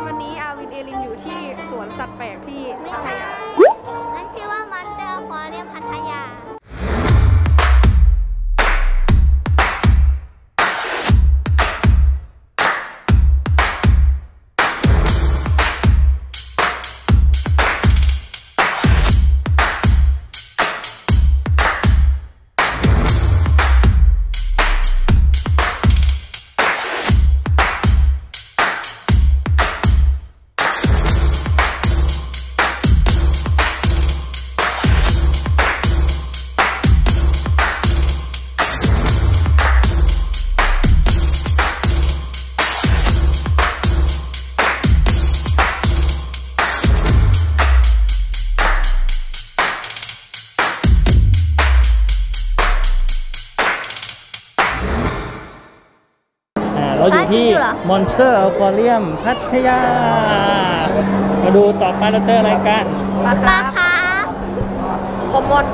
วันนี้อาวินเอลินอยู่ที่สวนสัตว์แปลกที่พัทยามันชื่อว่ามันเตอร์ฟอเรียมพัทยาเราอยู่ที่ Monster Aquarium พัทยามาดูต่อไปเราเจออะไรกันปลาคาร์ฟโคมอน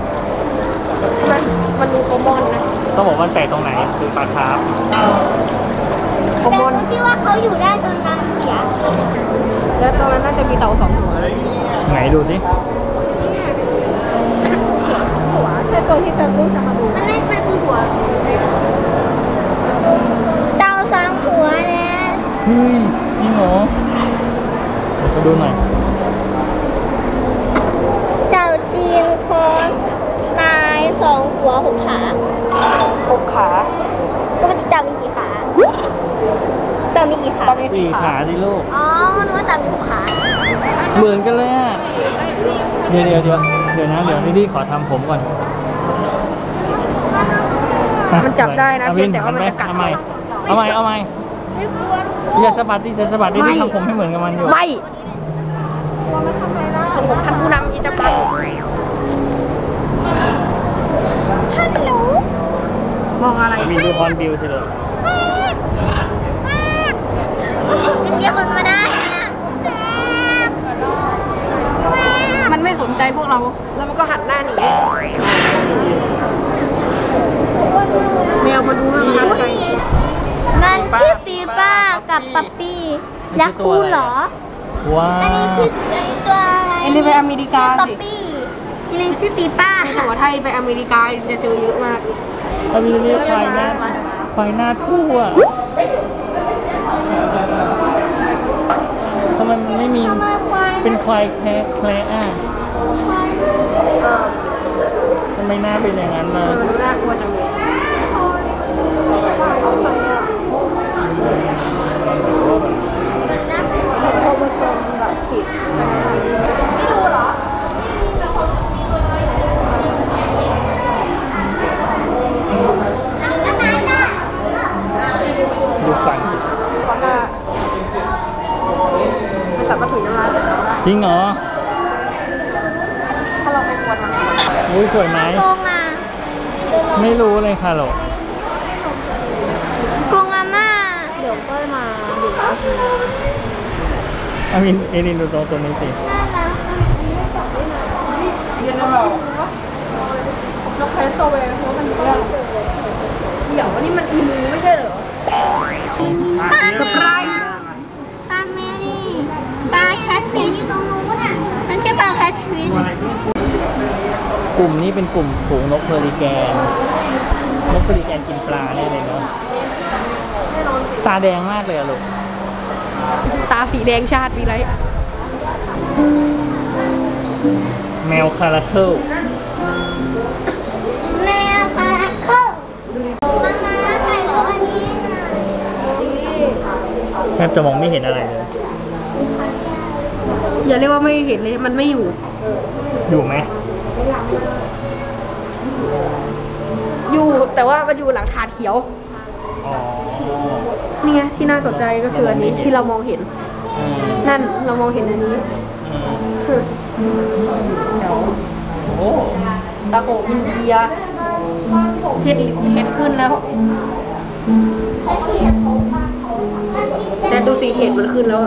มันดูโคมอนนะต้องบอกว่าแปลกตรงไหนคือปลาคาร์ฟโคมอนที่ว่าเขาอยู่ได้จนน้ำเสียแล้วตรงนั้นน่าจะมีเต่า2 หัวไหนดูสิหัวใช่ตัวที่จะรู้จะมาดูมันคือหัวเต่า2 หัวนะเฮ้ยจริงเหรอมาดูหน่อยเต่าจีนโคนตาย2 หัว6 ขา 6 ขาปกติเต่ามีกี่ขาเต่ามีกี่ขา 4 ขาดิลูกอ๋อนึกว่าเต่ามี6 ขาเหมือนกันเลยอ่ะเดี๋ยวนะพี่ขอทำผมก่อนมันจับได้นะเพียงแต่ว่ามันจะกัดเอาใหม่อย่าสะบัดดิทำผมให้เหมือนกับมันอยู่ไม่สมผมท่านผู้นำที่จะไปฮัลโหลมองอะไรมีดูฮอนบิวสิเลยเรียกคนมาได้มันไม่สนใจพวกเราแล้วมันก็หันหน้าหนีแมวมาดูมันทักใจมันชื่อปีป้ากับปั๊ปปี้และคูเหรอว้าอันนี้ตัวอะไรอันนี้ไปอเมริกาปั๊ปปี้อันนี้ชื่อปีป้าค่ะถ้าไทยไปอเมริกาจะเจอเยอะมากอันนี้เรียกควายหน้าทั่วทำไมมันไม่มีเป็นควายแคร์อ่ะทำไมหน้าเป็นอย่างนั้นนะน่ากลัวจังเลยดูฟันมันสับมาถุยน้ำลายจริงเหรอถ้าเราไปกวนมันอุ้ยสวยไหมไม่รู้เลยค่ะหรอกกงอาม่าเดี๋ยวก็มาดูอามินเอลินดูตัวนี้สิเรียนเราเราใช้โซเวอร์เพราะมันเยอะเดี๋ยวนี่มันอีมูไม่ใช่เหรอเซอร์ไพรส์ปลาเมลี่ปลาแคทฟิชตรงนู้นอ่ะมันชื่อปลาแคทฟิชกลุ่มนี้เป็นกลุ่มฝูงนกเพลิแกนกินปลาแน่เลยเนาะตาแดงมากเลยอะลูกตาสีแดงชาติมีไรแมวคาราเคิลแทบจะมองไม่เห็นอะไรเลยอย่าเรียกว่าไม่เห็นเลยมันไม่อยู่ไหมอยู่แต่ว่ามันอยู่หลังถาดเขียวนี่ไงที่น่าสนใจก็คืออันนี้ที่เรามองเห็นนั่นเรามองเห็นอันนี้เดี๋ยวตะโกอินเดียเห็ดขึ้นแล้วแต่ดูสิเห็ดมันขึ้นแล้ว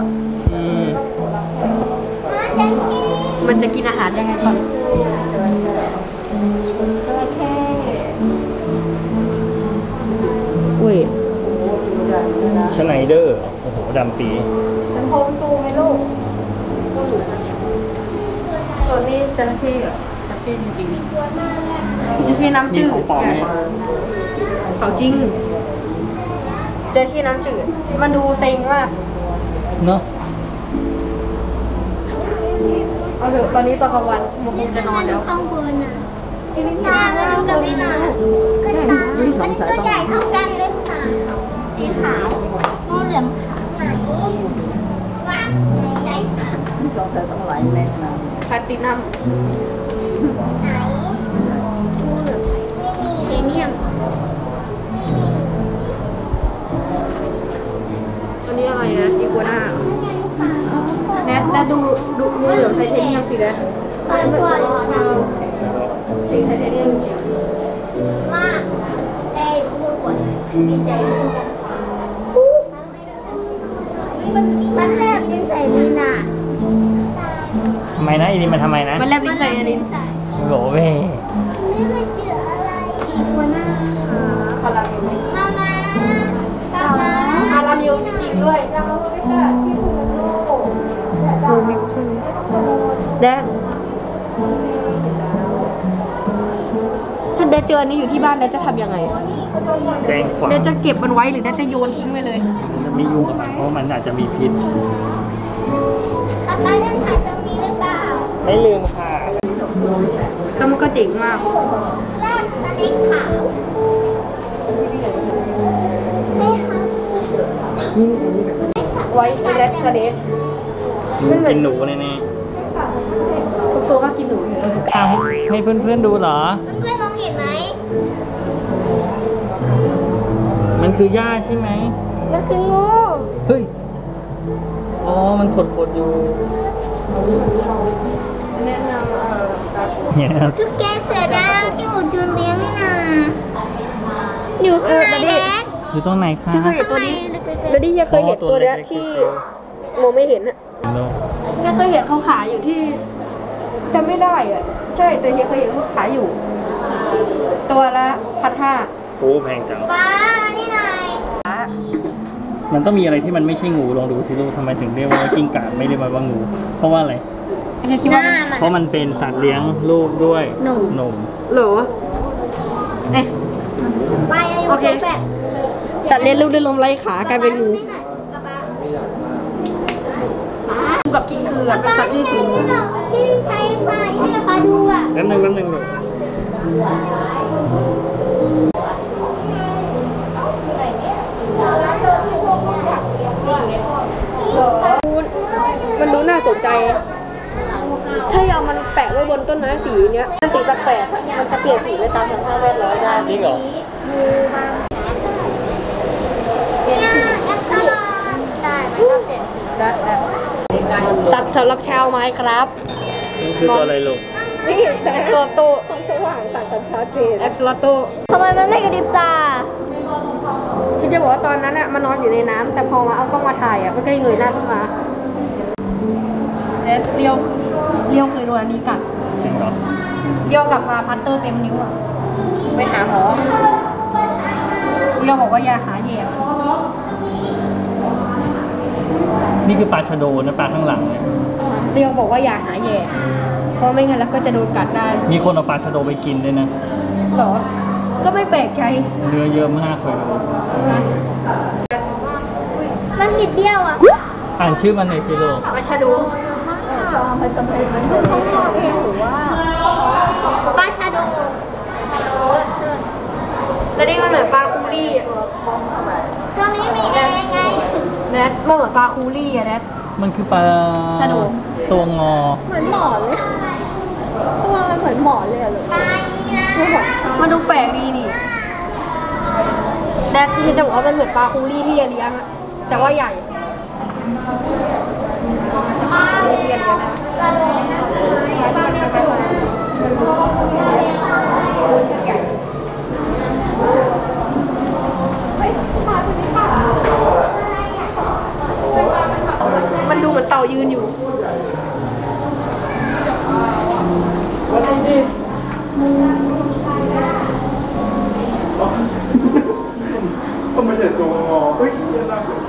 มันจะกินอาหารยังไงก่อนอุ้ยชไนเดอร์โอ้โหดำปีเป็นโฮมซูไหมลูกส่วนนี้จระเข้อะจระเข้จริงๆจระเข้น้ำจืดของปลอมไหมของจริงจระเข้น้ำจืดมันดูเซ็งมากเนาะเอาเถอะตอนนี้ตอนกลางวันมุกจะนอนแล้วข้างบนอ่ะตาไม่รู้กับไม่นอนก็ตามันตัวใหญ่เท่ากันเลยค่ะสีขาวงูเหลือมไหนว้าไหนสงสัยต้องหลายเม็ดนะแพลตตินัมไหนงูเหลือมเคเมียมตัวนี้อะไรนะอีกัวน่าแนทดูงูเหลือมไทเทเนียมสิแนทตัวเราสีไทเทเนียมจริงมากเอ้ยพูดก่อนดีใจมันแรกลิ้นใส่นี่น่ะทำไมนะอีนี่มันทำไมนะมันแลบลิ้นใส่ลิ้นโหเว้ยนี่มันเจออะไรอีกวะน่ะคาราเมลมามาคาราเมลจริงด้วยจำเราไม่ได้ที่ถูกโลกโรมิวใช่ไหมแดนถ้าแดนเจออันนี้อยู่ที่บ้านแดนจะทำยังไงแจ้งความแดนจะเก็บมันไว้หรือแดนจะโยนทิ้งไปเลยจะไม่ยุ่งกับมันเพราะมันอาจจะมีพิษป๊าป๊าเล่นถ่ายตรงนี้หรือเปล่าไม่ลืมค่ะแล้วมันก็เจ๋งมากแรกสลิงขาวไม่ค่ะไว้แรดสเลดกินหนูแน่ทุกตัวก็กินหนูอยู่เลยๆอ้าวให้เพื่อนๆดูเหรอเพื่อนๆมองเห็นไหมมันคือหญ้าใช่ไหมมันคืองูเฮ้ย อ๋อ มันขดๆอยู่แนะนำเนี่ยนะครับตุ๊กแกเสือดาวที่อู่จูนเลี้ยงนี่นาอยู่ข้างในแดดอยู่ตรงไหนคะที่เคยเห็นตัวนี้แล้วดิเฮียเคยเห็นตัวเนี้ยที่มองไม่เห็นอะโลเฮียเคยเห็นเขาขายอยู่ที่จำไม่ได้อะใช่แต่เฮียเคยเห็นเขาขายอยู่ ตัวละ1,500 โอ้แพงจังป้านี่นายมันต้องมีอะไรที่มันไม่ใช่งูลองดูสิลูกทำไมถึงเรียกว่ากิ้งก่าไม่เรียกว่างู เพราะว่าอะไรเฮียคิดว่ามันเพราะมันเป็นสัตว์เลี้ยงลูกด้วยนมเหรอเอ๊ะไปอายุโอเคแบบสัตว์เลี้ยงลูกด้วยลมไร้ขากลายเป็นงู งูกับกิ้งกือกับสัตว์ที่สูงที่ใช้ไฟที่เราดูอ่ะแป๊บนึงลูกมันดูน่าสนใจ ถ้าเอามันแปะไว้บนต้นไม้สีเนี้ยถ้าสีแปลกๆอะมันจะเปลี่ยนสีไปตามสภาพแวดล้อมได้จริงเหรอเนี่ยแอปตลอดได้ไหมก็เปลี่ยนสีได้สัตว์สำหรับชาวไม้ครับมันคือตัวอะไรลูกนี่แอ็กซ์โลโตความสว่างต่างกันชัดเจนแอ็กซ์โลโตทำไมมันไม่กระดิบตาที่จะบอกว่าตอนนั้นอะมันนอนอยู่ในน้ำแต่พอมาเอากล้องมาถ่ายอะมันก็เงยหน้าขึ้นมาแล้วเลี้ยวเคยโดนอันนี้กัดจริงเหรอเลี้ยวกลับมาพัตเตอร์เต็มนิ้วอะไปหาหมอเลี้ยวบอกว่าอย่าหาแย่นี่คือปลาชะโดนะปลาข้างหลังเนี่ยเลี้ยวบอกว่าอย่าหาแย่เพราะไม่งั้นแล้วก็จะโดนกัดได้มีคนเอาปลาชะโดไปกินด้วยนะหรอ ก็ไม่แปลกใจเนื้อเยอะมากเลยนะมันนิดเดียวอ่ะอ่านชื่อมันหน่อยสิลูกมาชาดูปลาชาโดแล้วนี่มันเหมือนปลาคูรี่อะตัวนี้มีแอร์ไงแนทมันเหมือนปลาคูรี่อะแนทมันคือปลาชะโดตัวงอปลานี่นะมันดูแปลกดีนี่แนทที่จะบอกว่ามันเหมือนปลาคูรี่ที่เลี้ยงอะแต่ว่าใหญ่เรียนกันนะมันดูเหมือนเต่ายืนอยู่ก็ไม่ใช่ตัวงอเฮ้ยน่าสนใจ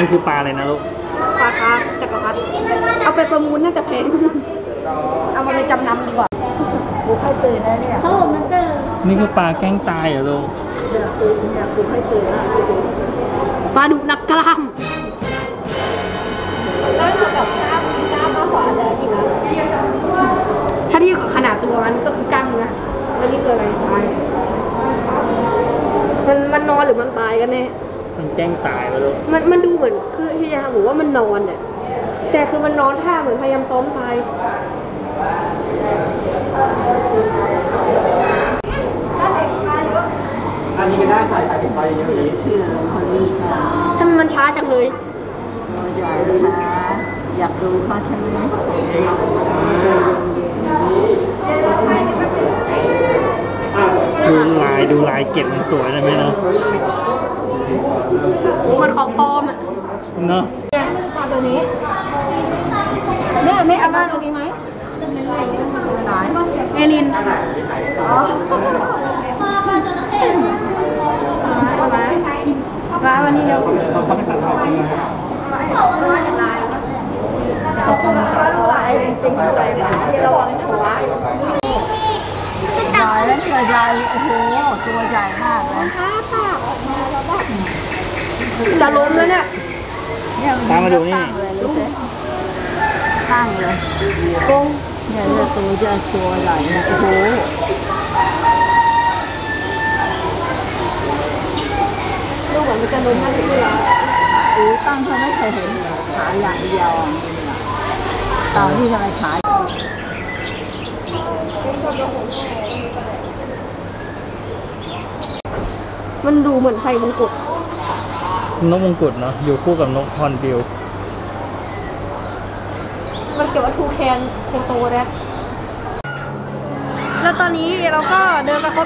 มันคือปลาอะไรนะลูกปลาคาร์ฟจักรพรรดิเอาไปประมูลน่าจะแพง เอามาไปจำนำดีกว่าปลุกให้ตื่นนะเนี่ยเขาบอกมันตื่นนี่คือปลาแกล้งตายเหรอลูกเนี่ยปลุกให้ตื่นนะปลาดุกนักกล้ามแล้วมันแบบกล้ามมากกว่าเลยที่นะถ้าเทียบกับขนาดตัวมันก็คือกล้ามเนื้อแล้วนี่คืออะไรตายมันนอนหรือมันตายกันแน่มันแกล้งตายเหรอลูกมันดูเหมือนคือที่จะบอกว่ามันนอนเนี่ยแต่คือมันนอนท่าเหมือนพยายามซ้อมตายอันนี้ก็ได้ถ่ายไปเยอะๆเชื่อคนนี้ค่ะทำไมมันช้าจังเลยตัวใหญ่เลยนะอยากดูเขาใช่ไหมดูลายเก็บมันสวยเลยไหมเนาะมันของปลอมอ่ะเนาะเนี่ยปลาตัวนี้เนี่ยไม่เอาบ้านโอเคไหมไหนเอลินอ๋อมาวันนี้เร็วเขาไม่สั่งเราเองนะว่าไอ้จริงๆอะไรมาที่เราถวายใหญ่แล้วเนี่ยใหญ่โอ้โหตัวใหญ่มากเลยจะล้มแล้วเนี่ยเนี่ยตามมาดูนี่ตั้งเลยรู้ไหมตั้งเลยเนี่ยตัวใหญ่เนี่ยโอ้โหลูกเหมือนมันจะล้มนะที่เราตั้งเขาไม่เคยเห็นขาอย่างเดียวอ่ะตอนที่ทำไมขามันดูเหมือนไฟมงกุฎนกมงกุฎเนาะอยู่คู่กับนกฮอร์นบิลมันเกี่ยวกับทูแคนโคโตนะแล้วตอนนี้เราก็เดินมาครบ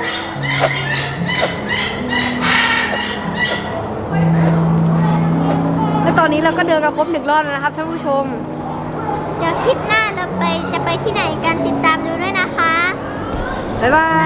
แล้วตอนนี้เราก็เดินกันครบ1 รอบแล้วนะครับท่านผู้ชมเดี๋ยวคลิปหน้าจะไปที่ไหนกันติดตามดูด้วยนะคะบ๊ายบาย